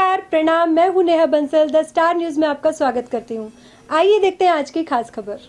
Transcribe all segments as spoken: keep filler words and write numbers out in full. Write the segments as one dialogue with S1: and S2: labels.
S1: नमस्कार, प्रणाम। मैं हूं Neha Bansal, the star news में आपका स्वागत करती हूं। आइए देखते हैं आज की खास खबर।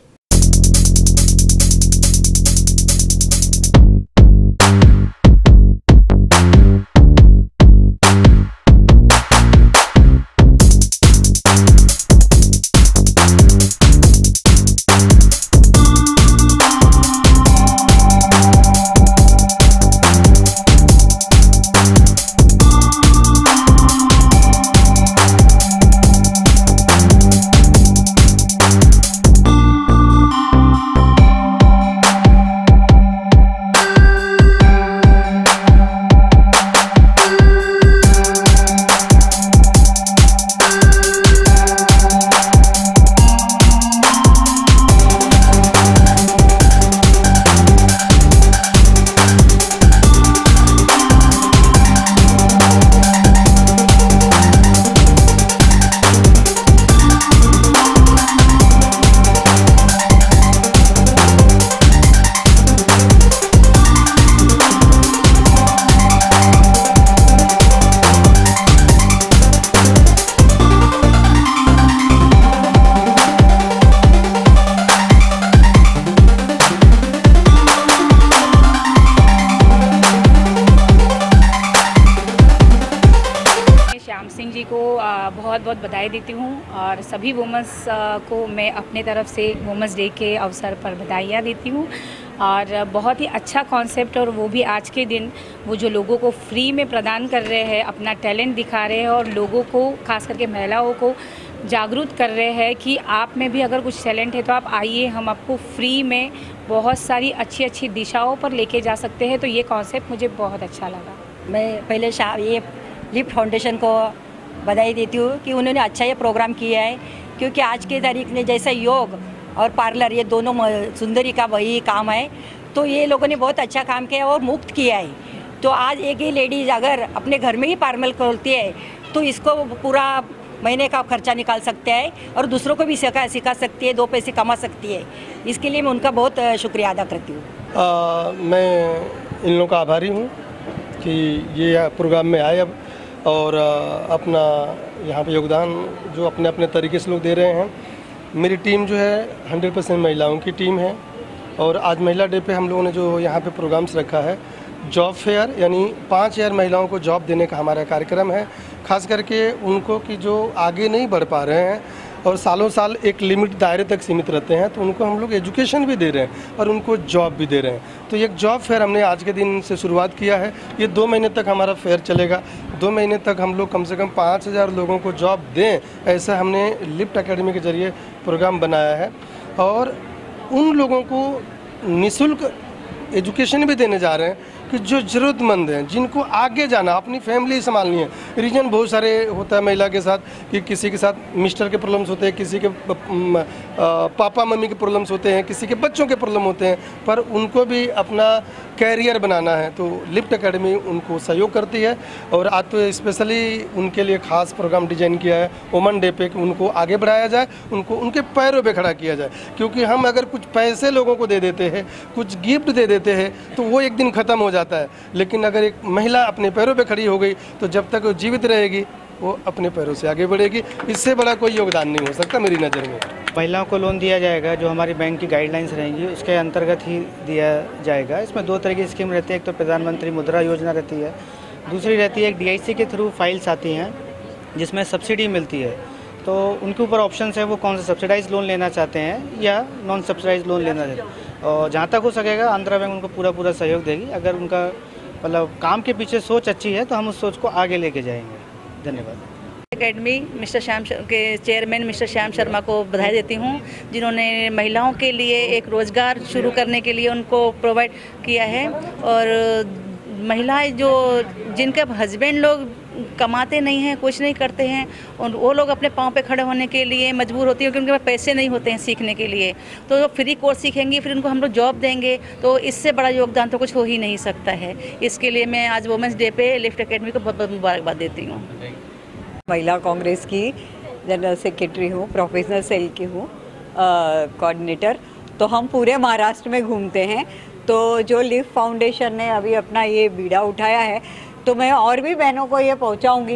S2: श्याम सिंह जी को बहुत बहुत बधाई देती हूँ और सभी वुमेंस को मैं अपने तरफ से वुमेंस डे के अवसर पर बधाइयाँ देती हूँ। और बहुत ही अच्छा कॉन्सेप्ट, और वो भी आज के दिन वो जो लोगों को फ्री में प्रदान कर रहे हैं, अपना टैलेंट दिखा रहे हैं और लोगों को, खास करके महिलाओं को जागरूक कर रहे हैं कि आप में भी अगर कुछ टैलेंट है तो आप आइए, हम आपको फ्री में बहुत सारी अच्छी अच्छी दिशाओं पर लेके जा सकते हैं। तो ये कॉन्सेप्ट मुझे बहुत अच्छा लगा।
S3: मैं पहले शा ये लिफ्ट फाउंडेशन को बधाई देती हूँ कि उन्होंने अच्छा ये प्रोग्राम किया है, क्योंकि आज के तारीख में जैसे योग और पार्लर ये दोनों सुंदरी का वही काम है, तो ये लोगों ने बहुत अच्छा काम किया और मुफ्त किया है। तो आज एक ही लेडीज़ अगर अपने घर में ही पार्लर खोलती है तो इसको पूरा महीने का खर्चा निकाल सकते हैं और दूसरों को भी सिखा सिखा सकती है, दो पैसे कमा सकती है। इसके लिए मैं उनका बहुत शुक्रिया अदा करती हूँ।
S4: मैं इन लोगों का आभारी हूँ कि ये प्रोग्राम में आए अब और अपना यहाँ पे योगदान जो अपने अपने तरीके से लोग दे रहे हैं। मेरी टीम जो है हंड्रेड परसेंट महिलाओं की टीम है और आज महिला डे पे हम लोगों ने जो यहाँ पे प्रोग्राम्स रखा है, जॉब फेयर, यानी पाँच हज़ार महिलाओं को जॉब देने का हमारा कार्यक्रम है। खास करके उनको कि जो आगे नहीं बढ़ पा रहे हैं और सालों साल एक लिमिट दायरे तक सीमित रहते हैं, तो उनको हम लोग एजुकेशन भी दे रहे हैं और उनको जॉब भी दे रहे हैं। तो एक जॉब फेयर हमने आज के दिन से शुरुआत किया है। ये दो महीने तक हमारा फेयर चलेगा। दो महीने तक हम लोग कम से कम पाँच हज़ार लोगों को जॉब दें, ऐसा हमने लिफ्ट एकेडमी के जरिए प्रोग्राम बनाया है। और उन लोगों को निःशुल्क एजुकेशन भी देने जा रहे हैं कि जो ज़रूरतमंद हैं, जिनको आगे जाना, अपनी फैमिली संभालनी है। रीजन बहुत सारे होता है महिला के साथ कि किसी के साथ मिस्टर के प्रॉब्लम्स होते हैं, किसी के पापा मम्मी के प्रॉब्लम्स होते हैं, किसी के बच्चों के प्रॉब्लम होते हैं, पर उनको भी अपना कैरियर बनाना है। तो लिफ्ट एकेडमी उनको सहयोग करती है और आज तो स्पेशली उनके लिए खास प्रोग्राम डिजाइन किया है वुमेन डे पे कि उनको आगे बढ़ाया जाए, उनको उनके पैरों पे खड़ा किया जाए। क्योंकि हम अगर कुछ पैसे लोगों को दे देते हैं, कुछ गिफ्ट दे देते हैं, तो वो एक दिन ख़त्म हो जाता है। लेकिन अगर एक महिला अपने पैरों पे खड़ी हो गई तो जब तक वो जीवित रहेगी वो अपने पैरों से आगे बढ़ेगी। इससे बड़ा कोई योगदान नहीं हो सकता मेरी नज़र में।
S5: महिलाओं को लोन दिया जाएगा जो हमारी बैंक की गाइडलाइंस रहेंगी उसके अंतर्गत ही दिया जाएगा। इसमें दो तरह की स्कीम रहती है, एक तो प्रधानमंत्री मुद्रा योजना रहती है, दूसरी रहती है एक डीआईसी के थ्रू फाइल्स आती हैं जिसमें सब्सिडी मिलती है। तो उनके ऊपर ऑप्शंस है वो कौन सा सब्सिडाइज लोन लेना चाहते हैं या नॉन सब्सिडाइज लोन लेना चाहते हैं। और जहाँ तक हो सकेगा आंध्रा बैंक उनको पूरा पूरा सहयोग देगी। अगर उनका मतलब काम के पीछे सोच अच्छी है तो हम उस सोच को आगे लेके जाएंगे। धन्यवाद।
S6: एकेडमी मिस्टर श्याम के चेयरमैन मिस्टर श्याम शर्मा को बधाई देती हूँ, जिन्होंने महिलाओं के लिए एक रोज़गार शुरू करने के लिए उनको प्रोवाइड किया है। और महिलाएं जो जिनके हस्बैंड लोग कमाते नहीं हैं, कुछ नहीं करते हैं, और वो लोग अपने पाँव पे खड़े होने के लिए मजबूर होती हैं क्योंकि उनके पास पैसे नहीं होते हैं सीखने के लिए। तो फ्री कोर्स सीखेंगी, फिर उनको हम लोग जॉब देंगे, तो इससे बड़ा योगदान तो कुछ हो ही नहीं सकता है। इसके लिए मैं आज वुमेंस डे पे लिफ्ट एकेडमी को बहुत बहुत मुबारकबाद देती हूँ।
S7: महिला कांग्रेस की जनरल सेक्रेटरी हूँ, प्रोफेशनल सेल की हूँ, कोऑर्डिनेटर। तो हम पूरे महाराष्ट्र में घूमते हैं। तो जो लिफ्ट फाउंडेशन ने अभी अपना ये बीड़ा उठाया है, तो मैं और भी बहनों को ये पहुंचाऊंगी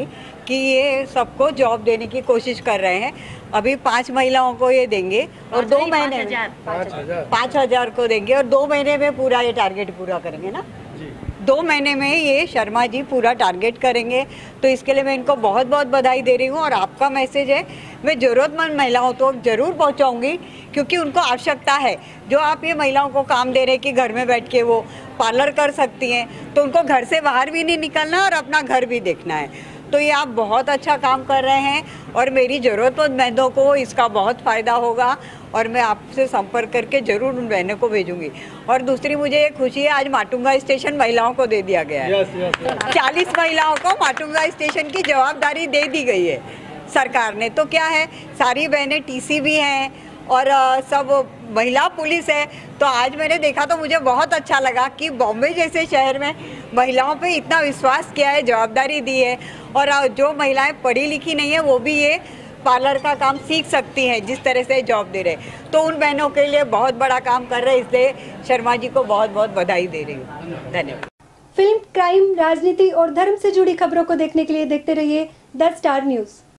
S7: कि ये सबको जॉब देने की कोशिश कर रहे हैं। अभी पांच महिलाओं को ये देंगे और दो महीने में पाँच हजार को देंगे और दो महीने में पूरा ये टारगेट पूरा करेंगे ना। दो महीने में ये शर्मा जी पूरा टारगेट करेंगे, तो इसके लिए मैं इनको बहुत बहुत बधाई दे रही हूँ। और आपका मैसेज है मैं ज़रूरतमंद महिलाओं तक ज़रूर पहुँचाऊँगी, क्योंकि उनको आवश्यकता है। जो आप ये महिलाओं को काम दे रहे हैं कि घर में बैठ के वो पार्लर कर सकती हैं, तो उनको घर से बाहर भी नहीं निकलना और अपना घर भी देखना है। तो ये आप बहुत अच्छा काम कर रहे हैं और मेरी ज़रूरतमंद बहनों को इसका बहुत फ़ायदा होगा और मैं आपसे संपर्क करके ज़रूर उन बहनों को भेजूंगी। और दूसरी मुझे ये खुशी है, आज माटुंगा स्टेशन महिलाओं को दे दिया गया है। चालीस महिलाओं को माटुंगा स्टेशन की जवाबदारी दे दी गई है सरकार ने। तो क्या है, सारी बहनें टीसी भी हैं और सब महिला पुलिस है। तो आज मैंने देखा तो मुझे बहुत अच्छा लगा कि बॉम्बे जैसे शहर में महिलाओं पे इतना विश्वास किया है, जवाबदारी दी है। और जो महिलाएं पढ़ी लिखी नहीं है वो भी ये पार्लर का काम सीख सकती हैं, जिस तरह से जॉब दे रहे, तो उन बहनों के लिए बहुत बड़ा काम कर रहे हैं। इसलिए शर्मा जी को बहुत बहुत बधाई दे रही हूँ। धन्यवाद।
S1: फिल्म, क्राइम, राजनीति और धर्म से जुड़ी खबरों को देखने के लिए देखते रहिए द स्टार न्यूज़।